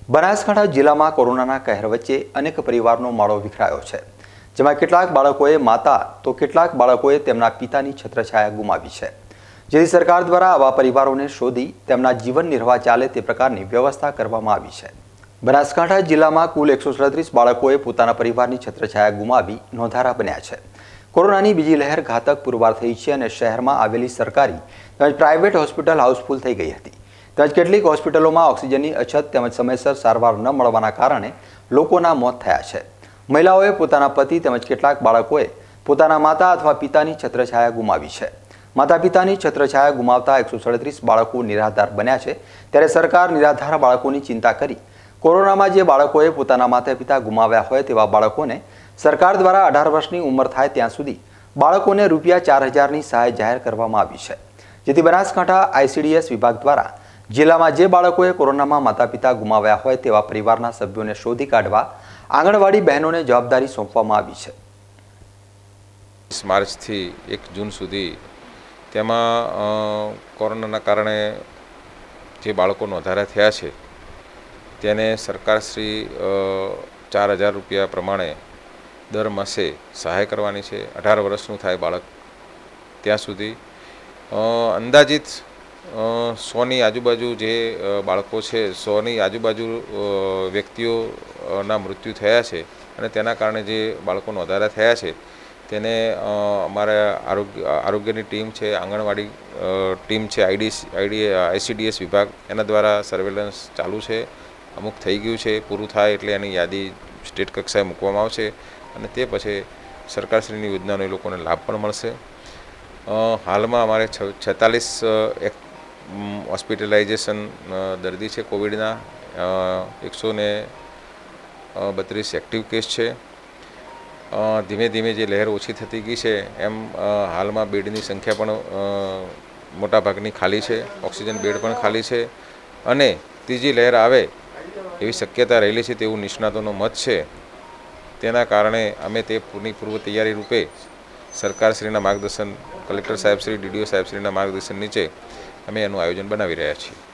બનાસકાંઠા જિલ્લામાં કોરોનાના કહેર વચ્ચે અનેક પરિવારનો માળો વિખરાયો છે, જેમાં કેટલાક બાળકોએ માતા તો કેટલાક બાળકોએ તેમના પિતાની છત્રછાયા ગુમાવી છે, જેથી સરકાર દ્વારા આવા પરિવારોને શોધી તેમના જીવન નિર્વાહ ચાલે તે પ્રકારની વ્યવસ્થા કરવામાં આવી છે। બનાસકાંઠા જિલ્લામાં કુલ 137 બાળકોએ પોતાના પરિવારની છત્રછાયા ગુમાવી નોંધારા બન્યા છે। કોરોનાની બીજી લહેર ઘાતક પુરવાર થઈ છે અને શહેરમાં આવેલી સરકારી તેમજ પ્રાઇવેટ હોસ્પિટલ હાઉસફુલ થઈ ગઈ હતી। તેમજ કેટલીક હોસ્પિટલોમાં ઓક્સિજનની અછત તેમજ સમયસર સારવાર ન મળવાના કારણે લોકોના મોત થયા છે। મહિલાઓએ પોતાના પતિ તેમજ કેટલાક બાળકોએ પોતાના માતા અથવા પિતાની છત્રછાયા ગુમાવી છે। માતા પિતાની છત્રછાયા ગુમાવતા 137 બાળકો નિરાધાર બન્યા છે, ત્યારે સરકાર નિરાધાર બાળકોની ચિંતા કરી કોરોનામાં જે બાળકોએ પોતાના માતા પિતા ગુમાવ્યા હોય તેવા બાળકોને સરકાર દ્વારા 18 વર્ષની ઉંમર થાય ત્યાં સુધી બાળકોને ₹4000ની સહાય જાહેર કરવામાં આવી છે, જેથી બનાસકાંઠા ICDS વિભાગ દ્વારા જિલ્લામાં જે બાળકોએ કોરોનામાં માતા પિતા ગુમાવ્યા હોય તેવા પરિવારના સભ્યોને શોધી કાઢવા આંગણવાડી બહેનોને જવાબદારી સોંપવામાં આવી છે। માર્ચથી 1 જૂન સુધી તેમાં કોરોનાના કારણે જે બાળકો નોંધાયા થયા છે તેને સરકારશ્રી ₹4000 પ્રમાણે દર માસે સહાય કરવાની છે। 18 વર્ષનું થાય બાળક ત્યાં સુધી અંદાજિત 100ની આજુબાજુ જે બાળકો છે, 100ની આજુબાજુ વ્યક્તિઓના મૃત્યુ થયા છે અને તેના કારણે જે બાળકો નોંધાયા થયા છે તેને અમારા આરોગ્યની ટીમ છે, આંગણવાડી ટીમ છે, ICDS વિભાગ એના દ્વારા સર્વેલન્સ ચાલુ છે। અમુક થઈ ગયું છે, પૂરું થાય એટલે એની યાદી સ્ટેટ કક્ષાએ મૂકવામાં આવશે અને તે પછી સરકારશ્રીની યોજનાનો એ લોકોને લાભ પણ મળશે। હાલમાં અમારે 46 હોસ્પિટલાઇઝેશન દર્દી છે કોવિડના, 132 એક્ટિવ કેસ છે। ધીમે ધીમે જે લહેર ઓછી થતી ગઈ છે એમ હાલમાં બેડની સંખ્યા પણ મોટાભાગની ખાલી છે, ઓક્સિજન બેડ પણ ખાલી છે અને ત્રીજી લહેર આવે એવી શક્યતા રહેલી છે તેવું નિષ્ણાતોનો મત છે। તેના કારણે અમે તે પૂર્વ તૈયારી રૂપે સરકારશ્રીના માર્ગદર્શન, કલેક્ટર સાહેબશ્રી, DDO સાહેબશ્રીના માર્ગદર્શન નીચે અમે એનું આયોજન બનાવી રહ્યા છીએ।